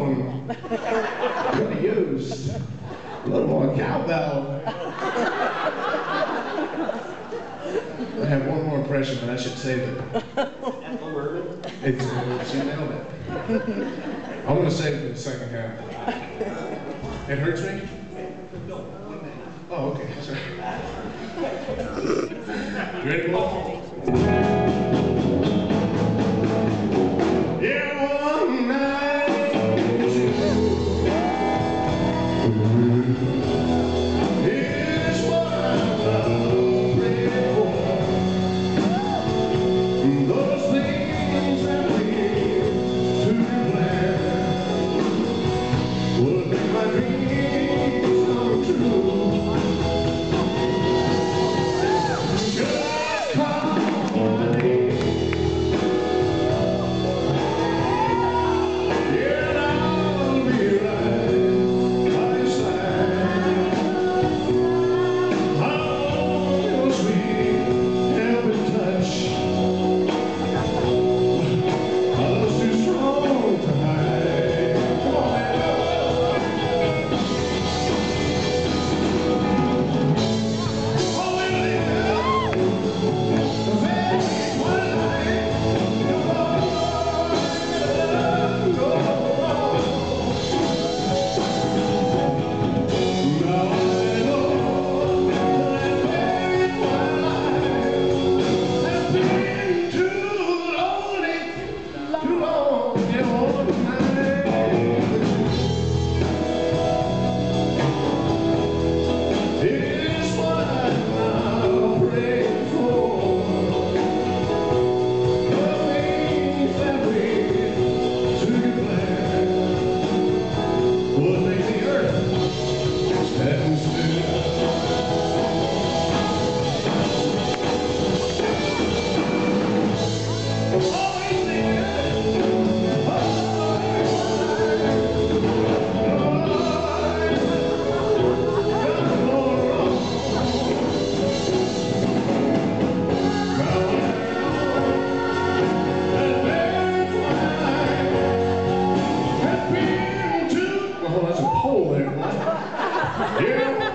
one. Could have used a little more cowbell. I have one more impression, but I should save it. Ethel Merman? She nailed it. I'm going to save it for the second half. It hurts me? No, 1 minute. Oh, okay. Sorry. You ready to go? Yeah, one night. Here's what I'm praying for. Those things that lead to declare would make my dreams come true. Just call my name. Yeah, I'll be right by your side. Oh, your sweet helping touch. My love's too strong to hide. Come on, man. Oh, that's a pole there. Yeah.